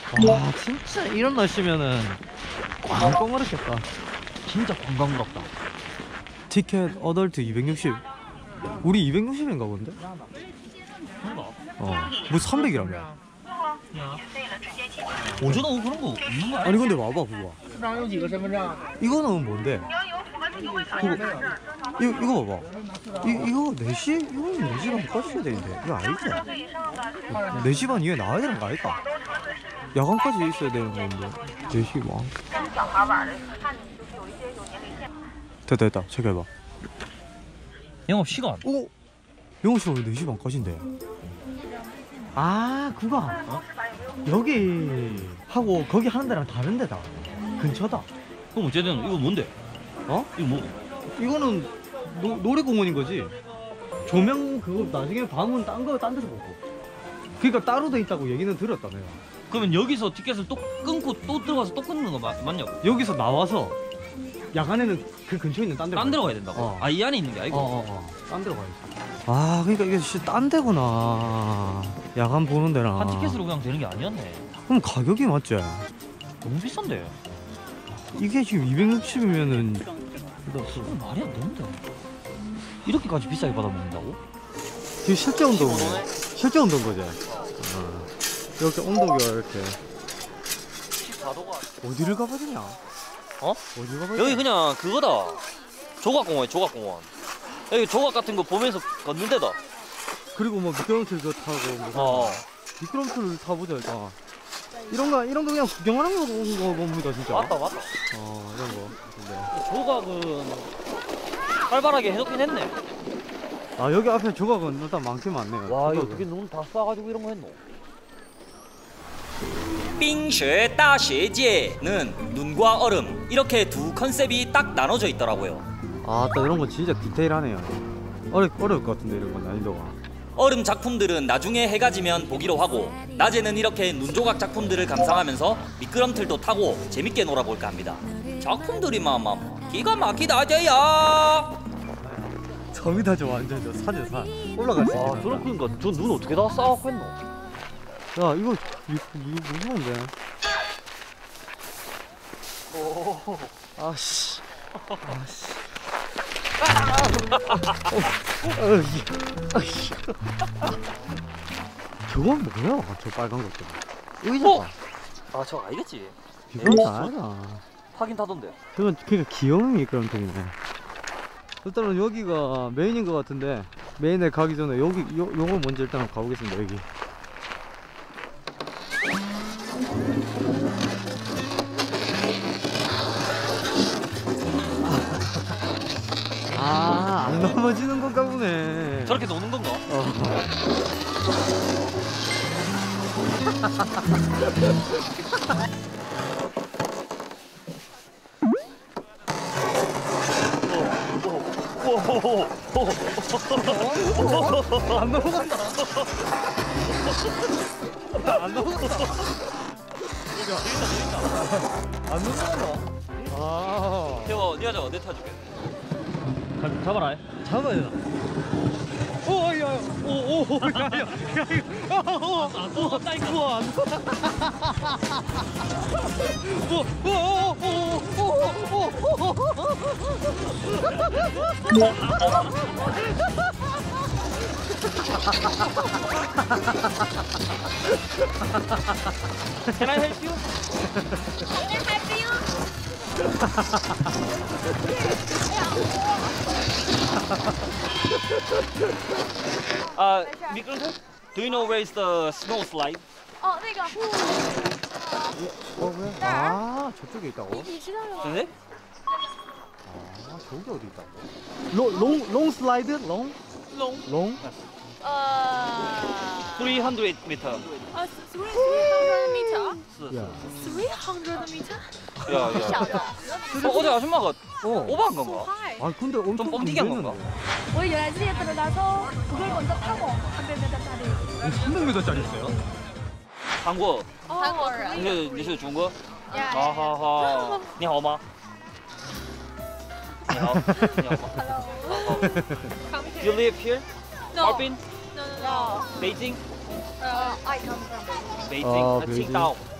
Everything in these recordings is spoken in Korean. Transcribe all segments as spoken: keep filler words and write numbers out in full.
와 진짜 이런 날씨면은 꽝꽝 얼었겠다. 진짜 관광스럽다. 티켓 어덜트 이백육십. 우리 이백육십인가 본데? 어. 뭐 삼백이라며. 오전 오후 그런 거 없는 거 아니야? 아니 근데 와봐 그거. 이거는 뭔데? 그거, 이거, 이거 봐봐. 이, 이거 네 시? 이거는 네 시 반까지 써야 되는데 이거 아니지? 네 시 반 이후에 나와야 되는 거 아닐까? 야간까지 있어야 되는 건데 네 시 반. 됐다 됐다 체크해봐. 영업 시간. 오! 영어시간 왜 네 시 반까지인데? 아 그거 어? 여기 하고 거기 하는 데랑 다른 데다. 근처다. 그럼 어쨌든 이거 뭔데? 어? 이거 뭐? 이거는 노, 놀이공원인 거지. 조명 그거 나중에 밤은 딴 거 딴 데서 보고. 그러니까 따로 돼 있다고 얘기는 들었다 내가. 그러면 여기서 티켓을 또 끊고 또 들어가서 또 끊는 거 맞, 맞냐고? 여기서 나와서 야간에는 그 근처에 있는 딴 데로 딴 데로 가야 된다고? 어. 아 이 안에 있는 게 아니고? 어어어 어, 어. 딴 데로 가야지. 아 그러니까 이게 진짜 딴 데구나. 야간 보는 데나. 한 티켓으로 그냥 되는 게 아니었네. 그럼 가격이 맞지? 너무 비싼데? 이게 지금 이백육십이면은 그건 말이 안 되는데. 이렇게까지 비싸게 받아먹는다고? 지금 실제 온도네. 실제 온도인 거지. 어. 이렇게 온도가 이렇게. 십사 도가 어디를 가봐야 되냐? 어? 어디 가봐야 여기 그냥 그거다. 조각공원이야 조각공원. 여기 조각 같은 거 보면서 걷는 데다. 그리고 뭐 미끄럼틀 그거 타고 뭐 어. 미끄럼틀을 타보자 일단. 이런 거 이런 거 그냥 구경하는 거 온 거 봅니다 진짜. 맞다 맞다. 어 이런 거. 근데. 조각은 활발하게 해놓긴 했네. 아 여기 앞에 조각은 일단 많긴 많네요. 와 이거 조각은. 어떻게 눈 다 쏴가지고 이런 거 했노? 冰雪大学界는 눈과 얼음 이렇게 두 컨셉이 딱 나눠져 있더라고요. 아따 이런 거 진짜 디테일하네요. 어려 어려울 것 같은데 이런 건 난이도가. 얼음 작품들은 나중에 해가 지면 보기로 하고 낮에는 이렇게 눈조각 작품들을 감상하면서 미끄럼틀도 타고 재밌게 놀아볼까 합니다. 작품들이 마마 기가 막히다제야. 섬이다 저 완전 저 산이야 산. 올라갈 수 아 있겠다. 그렇구니까 저 눈 어떻게 다 쌓아갖고 했노? 야 이거 이거, 이거 무서운데. 오. 아씨. 아씨. 아씨. 저건 뭐야? 저 빨간 것들. 의자다. 어? 아 저거 알겠지? 이건 다 알아. 하긴 타던데. 그건 그러니까 귀여운 미끄럼틀이네. 일단은 여기가 메인인 것 같은데 메인에 가기 전에 여기 요 요거 먼저 일단 가보겠습니다. 여기. 아, 안 넘어지는 건가 보네. 저렇게 노는 건가? 어. 안 넘어간다. 안 넘어간다. 안 넘어간다. 아. 태워, 니가 잡아, 내 타줄게. 가, 잡아라. 잡아야 되나? 오, 야, 야, 오, 오, 야, 야, 야, 야, 오, 안 넘어간다니까. 우와, 안 오, 오, 오, 오, 오, 오, Can I help you? Can I help you? Uh, 미끄럼틀? Do you know where is the snow slide? 哦，那个， 어, 왜? 아, 저쪽에 있다고? 你知道了吗？ 네? 아, 저기 어디 있다고? 롱, 롱, 롱 슬라이드? 롱? 롱. 롱? 呃， three hundred meter. 呃，three hundred meter， 是. 야. three hundred meter， 야, 小 야. 的， 어, 어제 아줌마가 어. 오버한 so 건가? high。 아, 근데 엄청 좀 뻥튀기 한 건가? 我原来之前들어가서 그걸 먼저 타고 삼백 미터짜리. 삼백 미터짜리 있어요? 한국. 韩国人。 你是你是中国？ Yeah. 好好好，你好吗？你好，你好吗？ Hello. 好好。 Come You here. live here? No. Harbin? No, no, no. Beijing? Uh, I come from. Beijing. 아, 아, 베이징. 칭다오.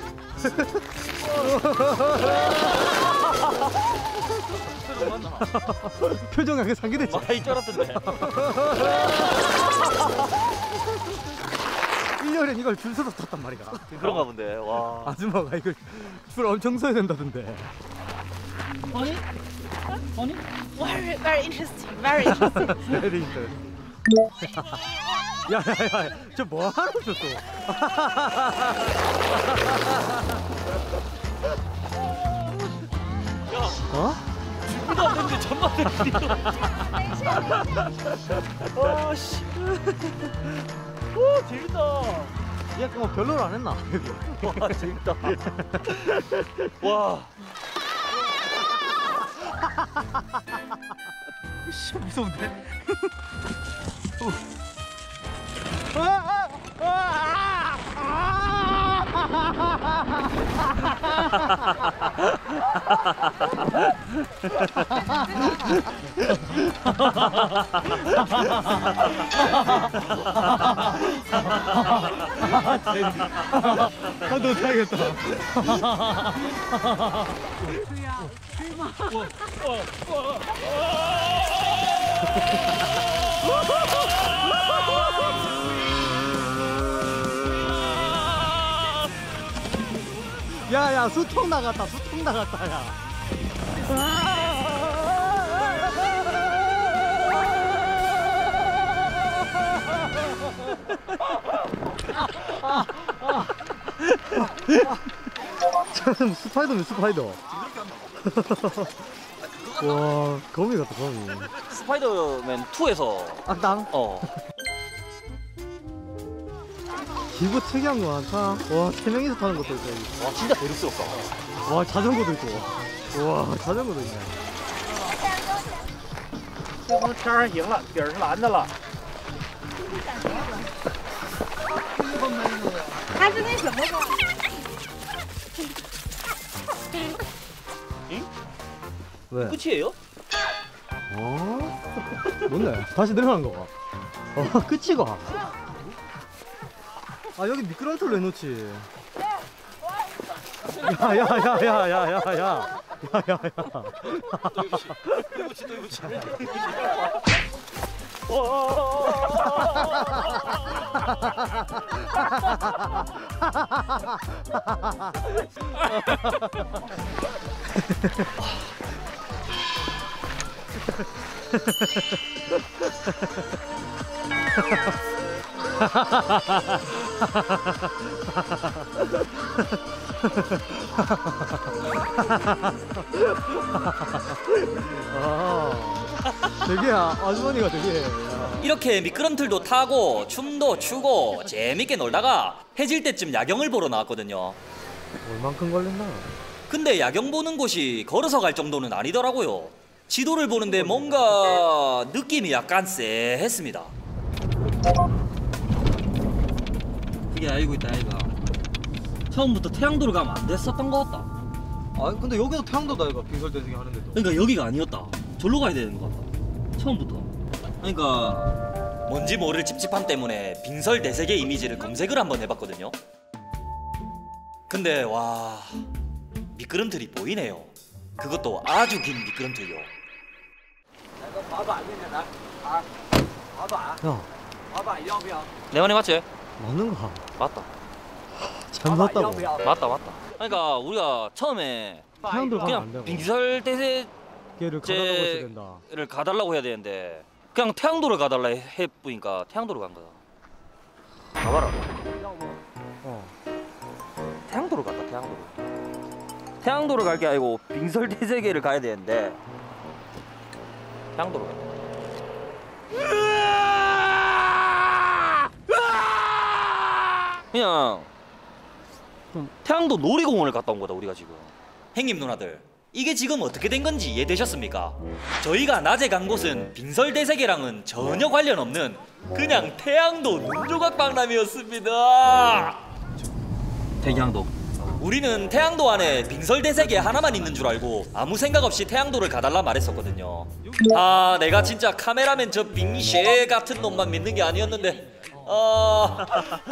표정 약간 상기됐지? 많이 쫄았던데. 일 년엔 이걸 줄 서서 탔단 말이야. 그런가 본데. 와. 아줌마가 이걸 줄 엄청 서야 된다던데. 아니? 아니? Very, very interesting. Very interesting. Very interesting. 야야야, 저 뭐하러 저 또? 어? 준비도 안 됐는데 전만 됐지. 와 씨. 오 재밌다. 약간 뭐 별로를 안 했나? 와 재밌다. 와. 씨 무서운데? 아, 너 타야겠다. 야야 수통 나갔다 수통 나갔다 야. 저는 스파이더맨 스파이더. 와 거미 같다 거미. 스파이더맨 투에서 악당. 어. 기부 특이한 거 많다. 와, 세 명이서 타는 것도 있어. 여기. 와 진짜 대륙스럽다. 와, 자전거도 있고. 와, 자전거도 있네. 这从天上赢了，底儿是蓝的了。 它是那什么的？ 왜? 끝이에요? 어? 뭔데? 다시 내려가는 거 봐. 어, 끝이가. 아, 여기 미끄럼틀로 해놓지. 야, 야, 야, 야, 야, 야, 야. 야, 야, 야. 또이부치 또이부치. 아, 되게 아, 아주머니가 되게. 야. 이렇게 미끄럼틀도 타고 춤도 추고 재밌게 놀다가 해질 때쯤 야경을 보러 나왔거든요. 얼만큼 걸렸나? 근데 야경 보는 곳이 걸어서 갈 정도는 아니더라고요. 지도를 보는데 뭔가 느낌이 약간 쎄했습니다. 그게 알고 있다 아이가. 처음부터 태양도를 가면 안 됐었던 것 같다. 아 근데 여기도 태양도다 이거 빙설대생이 하는데도. 그러니까 여기가 아니었다. 절로 가야 되는 것 같다. 처음부터. 그러니까 뭔지 모를 찝찝함 때문에 빙설 대세계 이미지를 검색을 한번 해봤거든요. 근데 와 미끄럼틀이 보이네요. 그것도 아주 긴 미끄럼틀이요. 야 내 말이 맞지? 맞는가? 맞다. 잘 맞다고. 맞다 맞다. 그러니까 우리가 처음에 태양도 가면 안 그냥 되고. 빙설 대세를 걔를 제- 가다가 있어야 된다. 가달라고 해야 되는데 그냥 태양도를 가달라 해 보니까 태양도를 간 거다. 가봐라. 어. 태양도를 갔다 태양도를. 태양도를 갈 게 아니고 빙설 대세계를 가야 되는데 태양도를 갔다. 그냥 태양도 놀이공원을 갔다 온 거다 우리가 지금. 행님 누나들 이게 지금 어떻게 된 건지 이해되셨습니까? 저희가 낮에 간 곳은 빙설 대세계랑은 전혀 관련 없는 그냥 태양도 눈조각 박람회였습니다. 태양도. 우리는 태양도 안에 빙설 대세계 하나만 있는 줄 알고 아무 생각 없이 태양도를 가달라 말했었거든요. 아 내가 진짜 카메라맨 저 빙쉐 같은 놈만 믿는 게 아니었는데 아...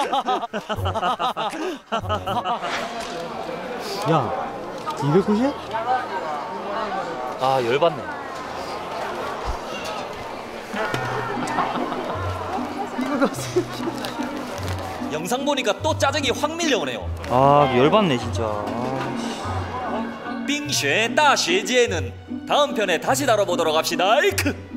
야 이백구십? 아 열받네. 영상 보니까 또 짜증이 확 밀려오네요. 아 열받네 진짜. 빙쉐大学节는 다음 편에 다시 다뤄보도록 합시다. 이크.